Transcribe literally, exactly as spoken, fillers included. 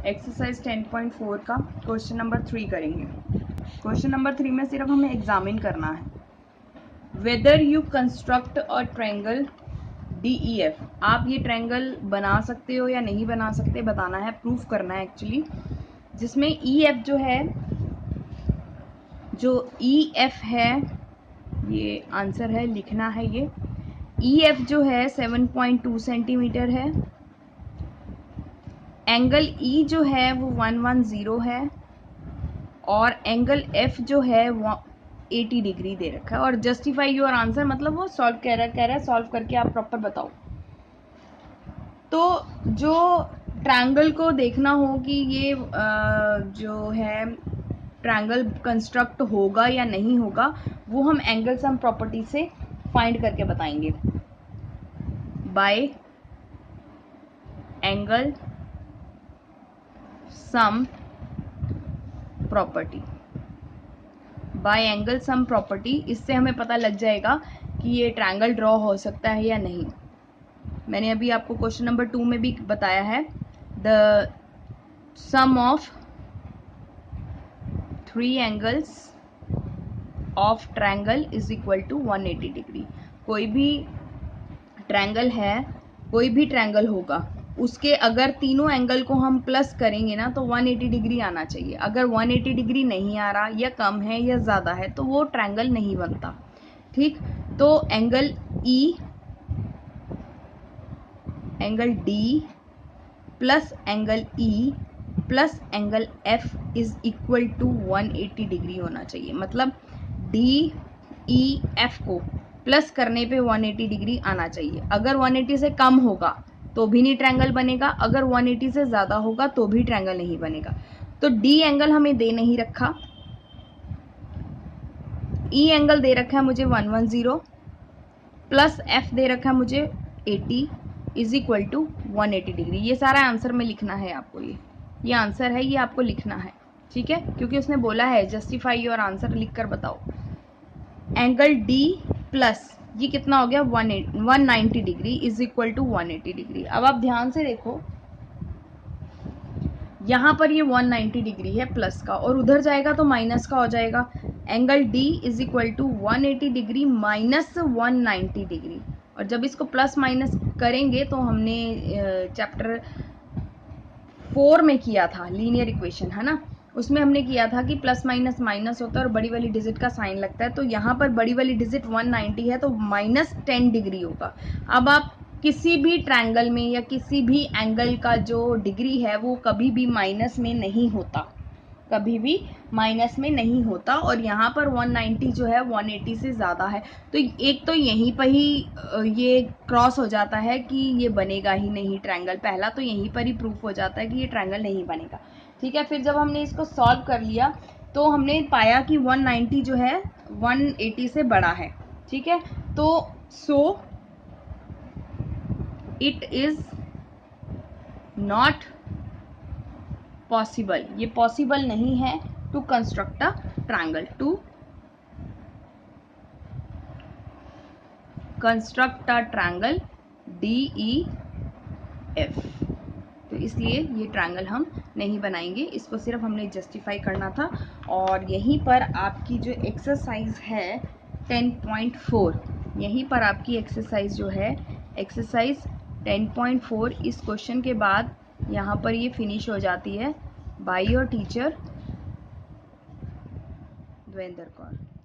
Exercise ten point four का question number three करेंगे। Question number three में सिर्फ हमें एग्जामिन करना है whether you construct a triangle D E F. आप ये ट्रायंगल बना सकते हो या नहीं बना सकते बताना है, प्रूफ करना है एक्चुअली। जिसमें ई एफ जो है, जो ई एफ है, ये आंसर है, लिखना है। ये ई एफ जो है सेवन पॉइंट टू सेंटीमीटर है। एंगल ई जो है वो वन वन ज़ीरो है और एंगल एफ जो है वो एटी डिग्री दे रखा है। और जस्टिफाई योर आंसर मतलब वो सॉल्व कह रहा कह रहा है सॉल्व करके आप प्रॉपर बताओ। तो जो ट्रायंगल को देखना हो कि ये आ, जो है ट्रायंगल कंस्ट्रक्ट होगा या नहीं होगा, वो हम एंगल सम प्रॉपर्टी से फाइंड करके बताएंगे। By angle sum property, by angle sum property, इससे हमें पता लग जाएगा कि ये ट्रायंगल ड्रॉ हो सकता है या नहीं। मैंने अभी आपको क्वेश्चन नंबर टू में भी बताया है, the sum of three angles of triangle is equal to one eighty degree. कोई भी ट्रायंगल है, कोई भी ट्रायंगल होगा, उसके अगर तीनों एंगल को हम प्लस करेंगे ना तो वन एटी डिग्री आना चाहिए। अगर वन एटी डिग्री नहीं आ रहा, या कम है या ज़्यादा है, तो वो ट्रायंगल नहीं बनता। ठीक, तो angle E, angle D plus angle E plus angle F is equal to one eighty degree होना चाहिए। मतलब डी ई एफ को प्लस करने पे वन एटी डिग्री आना चाहिए। अगर वन एटी से कम होगा तो भी नहीं ट्रायंगल बनेगा, अगर वन एटी से ज़्यादा होगा तो भी ट्रायंगल नहीं बनेगा। तो डी एंगल हमें दे नहीं रखा, ई एंगल दे रखा है मुझे one one zero plus F दे रखा है मुझे eighty is equal to one eighty degree. ये सारा आंसर में लिखना है आपको। ये ये आंसर है, ये आपको लिखना है, ठीक है, क्योंकि उसने बोला है जस्टिफाई योर आंसर, लिख कर बताओ। एंगल डी प्लस ये कितना हो गया, one ninety degree is equal to one eighty degree. अब आप ध्यान से देखो, यहाँ पर ये वन नाइन्टी डिग्री है प्लस का, और उधर जाएगा तो माइनस का हो जाएगा। Angle D is equal to one eighty degree minus one ninety degree. और जब इसको प्लस माइनस करेंगे तो हमने चैप्टर फोर में किया था, लीनियर इक्वेशन है ना, उसमें हमने किया था कि प्लस माइनस माइनस होता है और बड़ी वाली डिजिट का साइन लगता है। तो यहाँ पर बड़ी वाली डिजिट वन नाइन्टी है तो माइनस टेन डिग्री होगा। अब आप किसी भी ट्रायंगल में या किसी भी एंगल का जो डिग्री है वो कभी भी माइनस में नहीं होता, कभी भी माइनस में नहीं होता। और यहाँ पर वन नाइन्टी जो है वन एटी से ज़्यादा है, तो एक तो यहीं पर ही ये क्रॉस हो जाता है कि ये बनेगा ही नहीं ट्रायंगल। पहला तो यहीं पर ही प्रूफ हो जाता है कि ये ट्रायंगल नहीं बनेगा। ठीक है, फिर जब हमने इसको सॉल्व कर लिया तो हमने पाया कि वन नाइन्टी जो है वन एटी से बड़ा है। ठीक है, तो so it is not possible, ये पॉसिबल नहीं है to construct a triangle, to construct a triangle D E F. तो इसलिए ये ट्रायंगल हम नहीं बनाएंगे, इसको सिर्फ हमने जस्टिफाई करना था। और यहीं पर आपकी जो एक्सरसाइज है टेन पॉइंट फोर, यहीं पर आपकी एक्सरसाइज जो है एक्सरसाइज टेन पॉइंट फोर, इस क्वेश्चन के बाद यहाँ पर ये फिनिश हो जाती है। By your teacher Devendra Kaur.